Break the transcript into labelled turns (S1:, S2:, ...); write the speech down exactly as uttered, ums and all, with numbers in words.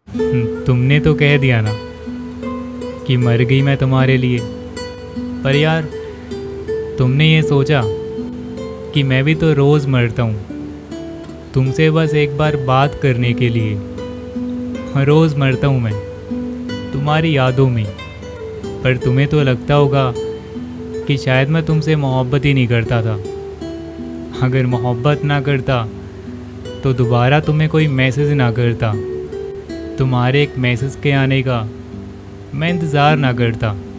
S1: हम्म, तुमने तो कह दिया ना कि मर गई मैं तुम्हारे लिए। पर यार, तुमने ये सोचा कि मैं भी तो रोज़ मरता हूँ तुमसे बस एक बार बात करने के लिए। हाँ, रोज़ मरता हूँ मैं तुम्हारी यादों में। पर तुम्हें तो लगता होगा कि शायद मैं तुमसे मोहब्बत ही नहीं करता था। अगर मोहब्बत ना करता तो दोबारा तुम्हें कोई मैसेज ना करता, तुम्हारे एक मैसेज के आने का मैं इंतज़ार ना करता।